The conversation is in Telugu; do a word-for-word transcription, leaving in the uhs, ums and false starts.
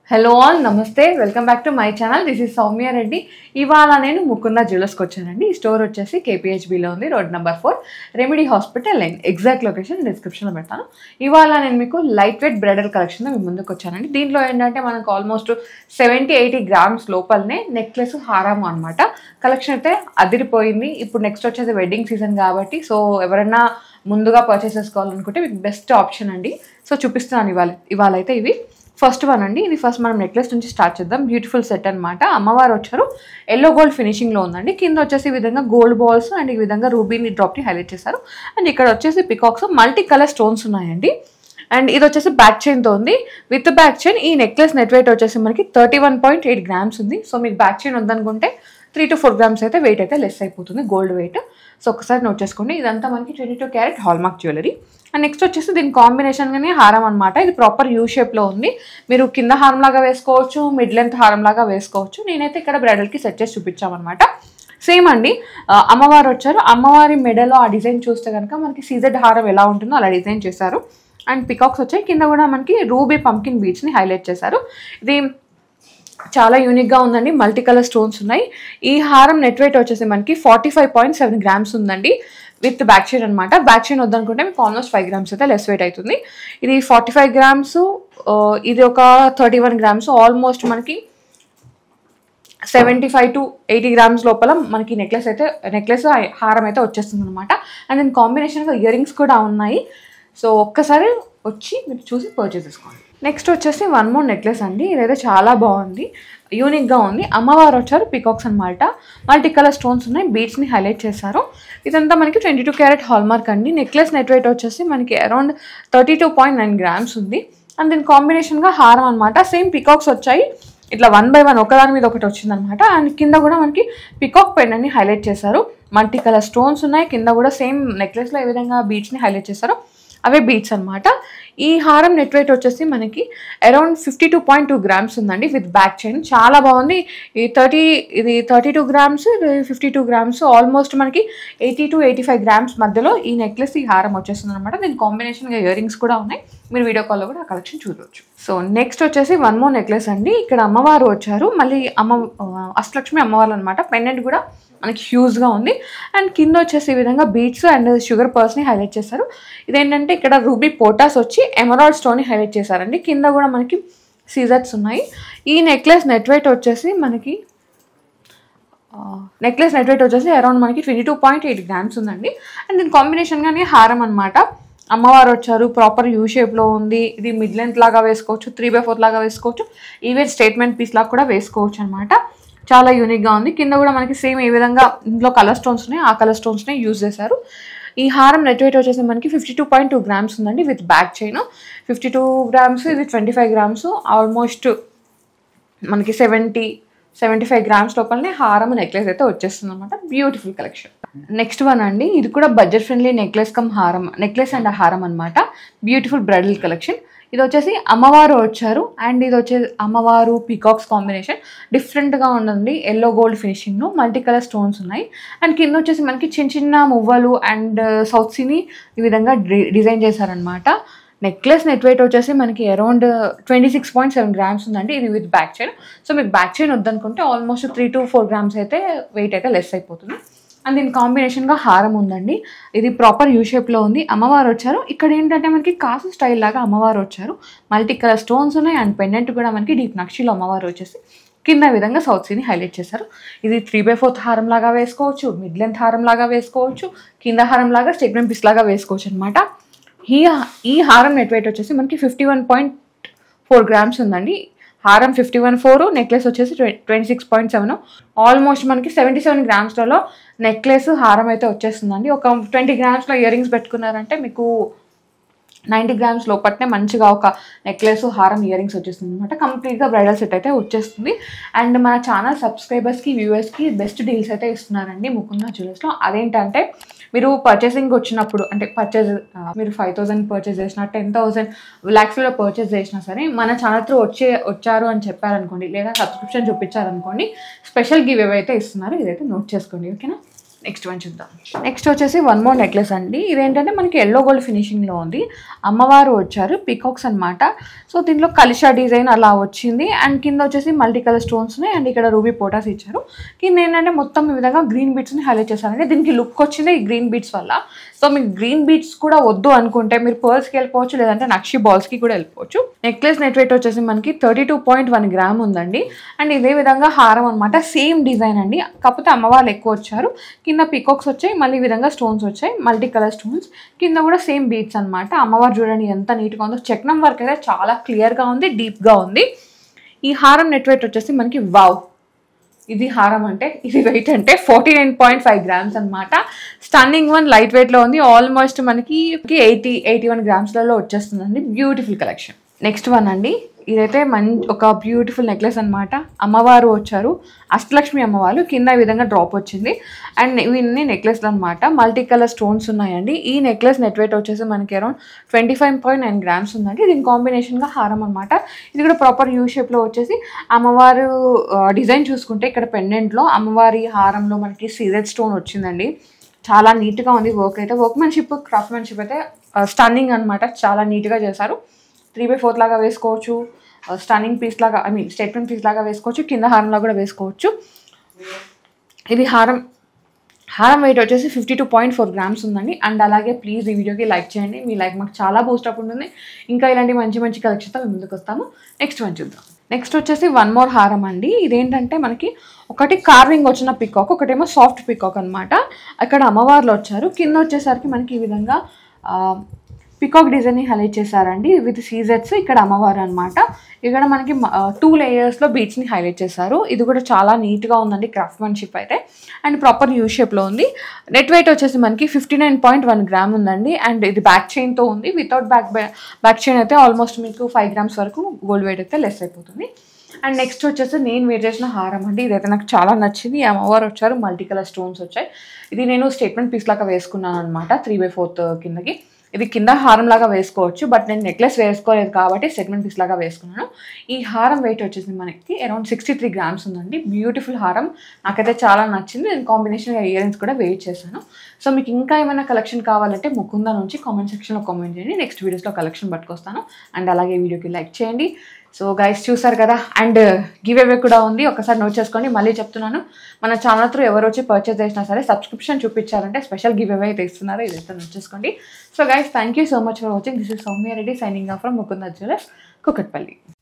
Hello all, Namaste. Welcome back to my channel. This is Soumya Reddy. ఇవాళ నేను ముకుంద జ్యువెలర్స్కి వచ్చానండి. ఈ స్టోర్ వచ్చేసి కేపీహెచ్బిలో ఉంది, road number four, remedy hospital line. Exact location డిస్క్రిప్షన్లో పెడతాను. ఇవాళ నేను మీకు లైట్ వెయిట్ బ్రైడల్ కలెక్షన్ మీ ముందుకు వచ్చానండి. దీంట్లో ఏంటంటే మనకు ఆల్మోస్ట్ సెవెంటీ ఎయిటీ గ్రామ్స్ లోపలనే నెక్లెస్ హారం అనమాట. కలెక్షన్ అయితే అదిరిపోయింది. ఇప్పుడు నెక్స్ట్ వచ్చేది వెడ్డింగ్ సీజన్ కాబట్టి, సో ఎవరైనా ముందుగా పర్చేస్ చేసుకోవాలనుకుంటే మీకు బెస్ట్ ఆప్షన్ అండి. సో చూపిస్తున్నాను ఇవాళ ఇవాళ అయితే ఇవి ఫస్ట్ వన్ అండి. ఇది ఫస్ట్ మనం నెక్లెస్ నుంచి స్టార్ట్ చేద్దాం. బ్యూటిఫుల్ సెట్ అనమాట. అమ్మవారు వచ్చారు, ఎల్లో గోల్డ్ ఫినిషింగ్లో ఉందండి. కింద వచ్చేసి ఈ విధంగా గోల్డ్ బాల్స్ అండ్ ఈ విధంగా రూబీని డ్రాప్ని హైలైట్ చేశారు. అండ్ ఇక్కడ వచ్చేసి పికాక్స్ మల్టీ కలర్ స్టోన్స్ ఉన్నాయండి. అండ్ ఇది వచ్చేసి బ్యాక్ చైన్తో ఉంది. విత్ బ్యాక్ చైన్ ఈ నెక్లెస్ నెట్ వెయిట్ వచ్చేసి మనకి thirty one point eight grams ఉంది. సో మీకు బ్యాక్ చైన్ వద్దనుకుంటే త్రీ టు ఫోర్ గ్రామ్స్ అయితే వెయిట్ అయితే లెస్ అయిపోతుంది, గోల్డ్ వెయిట్. సో ఒకసారి నోట్ చేసుకోండి. ఇదంతా మనకి twenty two carat hallmark jewellery. And next వచ్చేసి దీని కాంబినేషన్గానే హారం అనమాట. ఇది ప్రాపర్ యూ షేప్లో ఉంది. మీరు కింద హారం లాగా వేసుకోవచ్చు, మిడ్ లెంత్ హారం లాగా వేసుకోవచ్చు. నేనైతే ఇక్కడ బ్రైడల్కి సెట్ చేసి చూపించామన్నమాట. సేమ్ అండి, అమ్మవారు వచ్చారు. అమ్మవారి మెడలో ఆ డిజైన్ చూస్తే కనుక మనకి సీజెడ్ హారం ఎలా ఉంటుందో అలా డిజైన్ చేశారు. అండ్ పికాక్స్ వచ్చాయి. కింద కూడా మనకి రూబీ పంకిన్ బీడ్స్ని హైలైట్ చేశారు. ఇది చాలా యూనిక్గా ఉందండి. మల్టీ కలర్ స్టోన్స్ ఉన్నాయి. ఈ హారం నెట్ వెయిట్ వచ్చేసి మనకి forty five point seven grams ఉందండి, విత్ బ్యాక్ చైన్ అనమాట. బ్యాక్ చైన్ వద్దనుకుంటే మీకు ఆల్మోస్ట్ ఫైవ్ గ్రామ్స్ అయితే లెస్ వెయిట్ అవుతుంది. ఇది ఫార్టీ ఫైవ్ గ్రామ్స్, ఇది ఒక థర్టీ వన్ గ్రామ్స్, ఆల్మోస్ట్ మనకి seventy five to eighty grams లోపల మనకి నెక్లెస్ అయితే నెక్లెస్ హారం అయితే వచ్చేస్తుంది అనమాట. అండ్ దీని కాంబినేషన్గా ఇయర్ రింగ్స్ కూడా ఉన్నాయి. సో ఒక్కసారి వచ్చి మీరు చూసి పర్చేస్ చేసుకోండి. నెక్స్ట్ వచ్చేసి వన్ మోర్ నెక్లెస్ అండి. ఇదైతే చాలా బాగుంది, యూనిక్గా ఉంది. అమ్మవారు వచ్చారు, పికాక్స్ అనమాట. మల్టీ కలర్ స్టోన్స్ ఉన్నాయి, బీడ్స్ని హైలైట్ చేశారు. ఇదంతా మనకి ట్వంటీ టూ క్యారెట్ హాల్మార్క్ అండి. నెక్లెస్ నెట్ వెయిట్ వచ్చేసి మనకి around thirty two point nine grams ఉంది. అండ్ దీని కాంబినేషన్గా హారం అనమాట. సేమ్ పికాక్స్ వచ్చాయి, ఇట్లా వన్ బై వన్ ఒకదాని మీద ఒకటి వచ్చిందనమాట. అండ్ కింద కూడా మనకి పికాక్ పెండెంట్ని హైలైట్ చేశారు. మల్టీ కలర్ స్టోన్స్ ఉన్నాయి. కింద కూడా సేమ్ నెక్లెస్లో ఏ విధంగా బీడ్స్ని హైలైట్ చేశారు అవే బీడ్స్ అనమాట. ఈ హారం నెట్ వెయిట్ వచ్చేసి మనకి around fifty two point two grams ఉందండి, విత్ బ్యాక్ చైన్. చాలా బాగుంది. ఈ థర్టీ ఇది thirty two grams, fifty two grams, almost మనకి eighty to eighty five grams మధ్యలో ఈ నెక్లెస్ ఈ హారం వచ్చేస్తుంది అనమాట. దీని కాంబినేషన్గా ఇయర్ రింగ్స్ కూడా ఉన్నాయి. మీరు వీడియో కాల్లో కూడా ఆ కలెక్షన్ చూడవచ్చు. సో నెక్స్ట్ వచ్చేసి వన్ మోర్ నెక్లెస్ అండి. ఇక్కడ అమ్మవారు వచ్చారు, మళ్ళీ అమ్మ అష్టలక్ష్మి అమ్మవారు అనమాట. పెండెంట్ కూడా మనకి హ్యూజ్గా ఉంది. అండ్ కింద వచ్చేసి ఈ విధంగా బీడ్స్ అండ్ షుగర్ పర్స్ని హైలైట్ చేశారు. ఇదేంటంటే ఇక్కడ రూబీ పోటాస్ వచ్చి ఎమరాల్డ్ స్టోన్ని హైలైట్ చేశారండి. కింద కూడా మనకి సీజర్స్ ఉన్నాయి. ఈ నెక్లెస్ నెట్ వెయిట్ వచ్చేసి మనకి నెక్లెస్ నెట్ వెయిట్ వచ్చేసి అరౌండ్ మనకి twenty two point eight grams ఉందండి. అండ్ దీని కాంబినేషన్గానే హారం అనమాట. అమ్మవారు వచ్చారు, ప్రాపర్ యూ షేప్లో ఉంది. ఇది మిడ్ లెంత్ లాగా వేసుకోవచ్చు, త్రీ బై ఫోర్ లాగా వేసుకోవచ్చు, ఈవెన్ స్టేట్మెంట్ పీస్ లాగా కూడా వేసుకోవచ్చు అనమాట. చాలా యూనిక్గా ఉంది. కింద కూడా మనకి సేమ్ ఏ విధంగా ఇందులో కలర్ స్టోన్స్ ఉన్నాయి, ఆ కలర్ స్టోన్స్ని యూజ్ చేశారు. ఈ హారం నెట్ వెయిట్ వచ్చేసి మనకి fifty two point two grams ఉందండి, with back chain. Fifty two grams, ఇది ట్వంటీ ఫైవ్ గ్రామ్స్, ఆల్మోస్ట్ మనకి సెవెంటీ సెవెంటీ ఫైవ్ గ్రామ్స్ లోపలనే హారం నెక్లెస్ అయితే వచ్చేస్తుంది అనమాట. Beautiful collection. నెక్స్ట్ వన్ అండి. ఇది కూడా బడ్జెట్ ఫ్రెండ్లీ నెక్లెస్ కమ్ హారం, నెక్లెస్ అండ్ హారం అనమాట. Beautiful bridal collection. ఇది వచ్చేసి అమ్మవారు వచ్చారు. అండ్ ఇది వచ్చేసి అమ్మవారు పికాక్స్ కాంబినేషన్ డిఫరెంట్గా ఉందండి. ఎల్లో గోల్డ్ ఫినిషింగ్లో మల్టీ కలర్ స్టోన్స్ ఉన్నాయి. అండ్ కింద వచ్చేసి మనకి చిన్న చిన్న మువ్వలు అండ్ సౌత్ సీని ఈ విధంగా డిజైన్ చేశారనమాట. నెక్లెస్ నెట్ వెయిట్ వచ్చేసి మనకి around twenty six point seven grams ఉందండి, ఇది విత్ బ్యాక్ చైన్. సో మీకు బ్యాక్ చైన్ వద్దనుకుంటే almost three to four grams అయితే వెయిట్ అయితే లెస్ అయిపోతుంది. అండ్ దీని కాంబినేషన్గా హారం ఉందండి. ఇది ప్రాపర్ యూ షేప్లో ఉంది. అమ్మవారు వచ్చారు. ఇక్కడ ఏంటంటే మనకి కాసు స్టైల్ లాగా అమ్మవారు వచ్చారు. మల్టీ కలర్ స్టోన్స్ ఉన్నాయి. అండ్ పెండెంట్ కూడా మనకి డీప్ నక్షిలో అమ్మవారు వచ్చేసి కింద విధంగా సౌత్ సీని హైలైట్ చేశారు. ఇది త్రీ బై ఫోర్త్ హారం లాగా వేసుకోవచ్చు, మిడ్ లెంత్ హారం లాగా వేసుకోవచ్చు, కింద హారం లాగా స్టేట్మెంట్ పీస్ లాగా వేసుకోవచ్చు అనమాట. ఈ ఈ హారం నెట్ వెయిట్ వచ్చేసి మనకి fifty one point four grams ఉందండి. హారం ఫిఫ్టీ వన్ ఫోర్, నెక్లెస్ వచ్చేసి twenty six point seven, almost మనకి సెవెంటీ సెవెన్ గ్రామ్స్లలో నెక్లెస్ హారం అయితే వచ్చేస్తుందండి. ఒక ట్వంటీ గ్రామ్స్లో ఇయర్ రింగ్స్ పెట్టుకున్నారంటే మీకు నైంటీ గ్రామ్స్ లోపట్నే మంచిగా ఒక నెక్లెస్ హారం ఇయర్ రింగ్స్ వచ్చేస్తుంది అనమాట. కంప్లీట్గా బ్రైడల్ సెట్ అయితే వచ్చేస్తుంది. అండ్ మన ఛానల్ సబ్స్క్రైబర్స్కి వ్యూవర్స్కి బెస్ట్ డీల్స్ అయితే ఇస్తున్నారండి ముకుంద జ్యువెలర్స్లో. అదేంటంటే మీరు పర్చేసింగ్ వచ్చినప్పుడు అంటే పర్చేజ్ మీరు ఫైవ్ థౌసండ్ పర్చేస్ చేసినా, టెన్ థౌసండ్ ల్యాక్స్లో పర్చేస్ చేసినా సరే మన ఛానల్ త్రూ వచ్చే వచ్చారు అని చెప్పారనుకోండి, లేదా సబ్స్క్రిప్షన్ చూపించారనుకోండి, స్పెషల్ గివ్ అవే అయితే ఇస్తున్నారు. ఇదైతే నోట్ చేసుకోండి, ఓకేనా. నెక్స్ట్ వన్ చూద్దాం. నెక్స్ట్ వచ్చేసి వన్ మోర్ నెక్లెస్ అండి. ఇదేంటంటే మనకి ఎల్లో గోల్డ్ ఫినిషింగ్లో ఉంది. అమ్మవారు వచ్చారు పీకాక్స్ అనమాట. సో దీంట్లో కలిషా డిజైన్ అలా వచ్చింది అండ్ కింద వచ్చేసి మల్టీ కలర్ స్టోన్స్ ఉన్నాయి అండ్ ఇక్కడ రూబీ పోటాస్ ఇచ్చారు. కింద ఏంటంటే మొత్తం ఈ విధంగా గ్రీన్ బీట్స్ని హైలైట్ చేశారండి. దీనికి లుక్ వచ్చింది ఈ గ్రీన్ బీట్స్ వల్ల. సో మీకు గ్రీన్ బీట్స్ కూడా వద్దు అనుకుంటే మీరు పర్ల్స్కి వెళ్ళిపోవచ్చు, లేదంటే నక్షి బాల్స్కి కూడా వెళ్ళిపోవచ్చు. నెక్లెస్ నెట్ వెయిట్ వచ్చేసి మనకి thirty two point one gram ఉందండి. అండ్ ఇదే విధంగా హారం అనమాట, సేమ్ డిజైన్ అండి. కాకపోతే అమ్మవాళ్ళు ఎక్కువ వచ్చారు. కింద పికాక్స్ వచ్చాయి, మళ్ళీ ఈ విధంగా స్టోన్స్ వచ్చాయి, మల్టీ కలర్ స్టోన్స్. కింద కూడా సేమ్ బీట్స్ అనమాట. అమ్మవారు చూడండి ఎంత నీట్గా ఉందో. చక్రం వర్క్ అయితే చాలా క్లియర్గా ఉంది, డీప్గా ఉంది. ఈ హారం నెట్ వెయిట్ వచ్చేసి మనకి వావ్, ఇది హారం అంటే ఇది వెయిట్ అంటే forty nine point five grams అనమాట. స్టన్నింగ్ వన్, లైట్ వెయిట్లో ఉంది. ఆల్మోస్ట్ మనకి ఎయిటీ ఎయిటీ వన్ గ్రామ్స్లలో వచ్చేస్తుందండి. Beautiful collection. నెక్స్ట్ వన్ అండి, ఇదైతే మంచి ఒక బ్యూటిఫుల్ నెక్లెస్ అనమాట. అమ్మవారు వచ్చారు, అష్టలక్ష్మి అమ్మవారు. కింద ఈ విధంగా డ్రాప్ వచ్చింది అండ్ ఇవన్నీ నెక్లెస్లు అనమాట. మల్టీ కలర్ స్టోన్స్ ఉన్నాయండి. ఈ నెక్లెస్ నెట్ వెయిట్ వచ్చేసి మనకి around twenty five point nine grams ఉందండి. దీని కాంబినేషన్గా హారం అనమాట. ఇది కూడా ప్రాపర్ యూ షేప్లో వచ్చేసి అమ్మవారు డిజైన్ చూసుకుంటే ఇక్కడ పెండెంట్లో అమ్మవారి హారంలో మనకి సీజెడ్ స్టోన్ వచ్చిందండి. చాలా నీట్గా ఉంది వర్క్ అయితే. వర్క్మెన్షిప్, క్రాఫ్ట్మెన్షిప్ అయితే స్టన్నింగ్ అనమాట. చాలా నీట్గా చేశారు. త్రీ బై ఫోర్త్ లాగా వేసుకోవచ్చు, స్టన్నింగ్ పీస్ లాగా, ఐ మీన్ స్టేట్మెంట్ పీస్ లాగా వేసుకోవచ్చు, కింద హారంలా కూడా వేసుకోవచ్చు. ఇది హారం హారం వెయిట్ వచ్చేసి fifty two point four grams ఉందండి. అండ్ అలాగే ప్లీజ్ ఈ వీడియోకి లైక్ చేయండి. మీ లైక్ మాకు చాలా బూస్టప్ ఉంటుంది. ఇంకా ఇలాంటి మంచి మంచి కలెక్షన్తో మేము ముందుకు వస్తాము. నెక్స్ట్ వన్ చూద్దాం. నెక్స్ట్ వచ్చేసి వన్ మోర్ హారం అండి. ఇదేంటంటే మనకి ఒకటి కార్వింగ్ వచ్చిన పికాక్, ఒకటేమో సాఫ్ట్ పికాక్ అనమాట. అక్కడ అమ్మవార్లు వచ్చారు. కింద వచ్చేసరికి మనకి ఈ విధంగా పికాక్ డిజైన్ని హైలైట్ చేశారండి విత్ సీజెట్స్. ఇక్కడ అమ్మవారు అనమాట. ఇక్కడ మనకి టూ లేయర్స్లో బీట్స్ని హైలైట్ చేశారు. ఇది కూడా చాలా నీట్గా ఉందండి క్రాఫ్ట్మెన్షిప్ అయితే. అండ్ ప్రాపర్ యూ షేప్లో ఉంది. నెట్ వెయిట్ వచ్చేసి మనకి fifty nine point one gram ఉందండి. అండ్ ఇది బ్యాక్ చైన్తో ఉంది. వితౌట్ బ్యాక్ బ్యాక్ చైన్ అయితే ఆల్మోస్ట్ మీకు ఫైవ్ గ్రామ్స్ వరకు గోల్డ్ వెయిట్ అయితే లెస్ అయిపోతుంది. అండ్ నెక్స్ట్ వచ్చేసి నేను వేర్ చేసిన హారం అండి. ఇదైతే నాకు చాలా నచ్చింది. అమ్మవారు వచ్చారు, మల్టీ కలర్ స్టోన్స్ వచ్చాయి. ఇది నేను స్టేట్మెంట్ పీస్ లాగా వేసుకున్నాను అనమాట. త్రీ బై ఫోర్త్ కిందకి ఇది కింద హారం లాగా వేసుకోవచ్చు, బట్ నేను నెక్లెస్ వేసుకోలేదు కాబట్టి సెగ్మెంట్ పీస్ లాగా వేసుకున్నాను. ఈ హారం వెయిట్ వచ్చేసి మనకి అరౌండ్ సిక్స్టీ త్రీ గ్రామ్స్ ఉందండి. బ్యూటిఫుల్ హారం, నాకైతే చాలా నచ్చింది. నేను కాంబినేషన్గా ఇయర్ రింగ్స్ కూడా వెయిట్ చేశాను. సో మీకు ఇంకా ఏమైనా కలెక్షన్ కావాలంటే ముకుంద నుంచి కామెంట్ సెక్షన్లో కామెంట్ చేయండి. నెక్స్ట్ వీడియోస్లో కలెక్షన్ పట్టుకొస్తాను. అండ్ అలాగే వీడియోకి లైక్ చేయండి. సో గైస్ చూసారు కదా, అండ్ గివ్ అవే కూడా ఉంది. ఒకసారి నోట్ చేసుకోండి. మళ్ళీ చెప్తున్నాను, మన ఛానల్ త్రూ ఎవరు వచ్చి పర్చేస్ చేసినా సరే సబ్స్క్రిప్షన్ చూపించారంటే స్పెషల్ గివ్ అవే అయితే ఇస్తున్నారు. ఇదైతే నోట్ చేసుకోండి. So guys, thank you so much for watching. This is Soumya Reddy signing off from Mukunda jewellers, Kukatpally.